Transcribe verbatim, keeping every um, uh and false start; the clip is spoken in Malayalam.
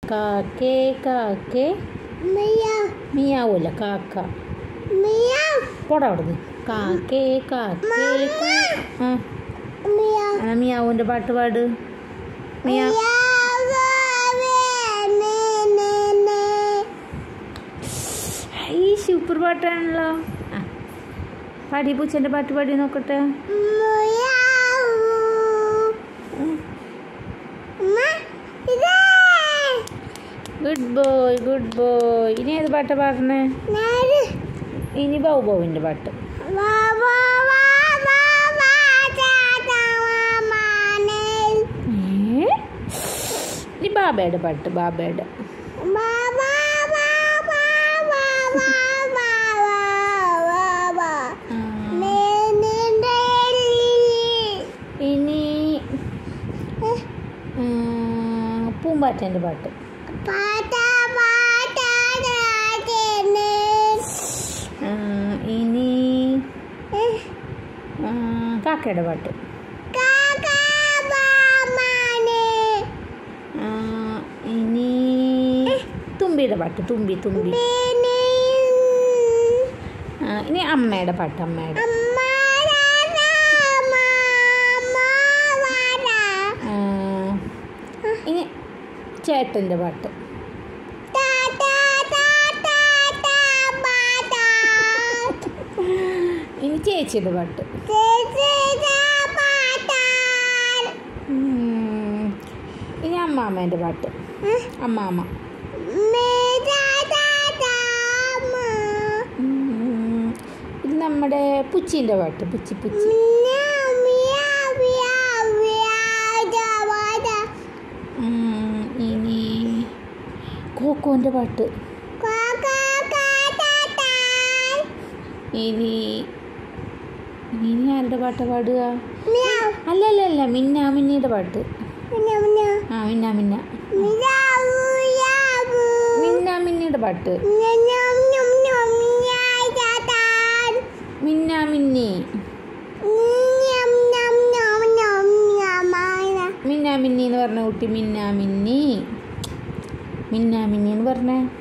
കാക്കേ കാക്കേ മിയാവൂല കാക്ക പോടാ അവിടുന്ന്. കാക്കേ കാക്കേ ആ മിയാവൂൻ്റെ പാട്ട് പാട്. മിയാ ഈ സൂപ്പർ പാട്ടാണല്ലോ. ആ പാടി പൂച്ചൻ്റെ പാട്ട് പാടി നോക്കട്ടെ. Good boy good boy. ഇനി ഏത് പാട്ടാ പാടണേ? ഇനി ബൗ ബൗവിൻ്റെ പാട്ട്. ഇനി ബാബയുടെ പാട്ട്. ബാബയുടെ ഇനി പൂമ്പാറ്റേൻ്റെ പാട്ട്. ഇനി കാക്കയുടെ പാട്ട്. ഇനി തുമ്പിയുടെ പാട്ട്. തുമ്പി തുമ്പി. ഇനി അമ്മയുടെ പാട്ട്. അമ്മയുടെ ഇനി ചേട്ടൻ്റെ പാട്ട്. ഇനി ചേച്ചിയുടെ പാട്ട്. ഇനി അമ്മാമ്മേൻ്റെ പാട്ട്. അമ്മാമ്മ. ഇത് നമ്മുടെ പുച്ചിൻ്റെ പാട്ട്. പുച്ചി പുച്ചി. ഇനി കോക്കോൻ്റെ പാട്ട്. ഇനി ഇനി ആരുടെ പാട്ടാ പാടുക? അല്ല അല്ല അല്ല മിന്ന മിന്നിയുടെ പാട്ട്. ആ മിന്ന മിന്ന മിന്ന മിന്നിയുടെ പാട്ട്. മിന്ന മിന്നി. മിന്ന മിന്നി എന്ന് പറഞ്ഞ കുട്ടി. മിന്ന മിന്നി. മിന്ന മിന്നി എന്ന് പറഞ്ഞേ.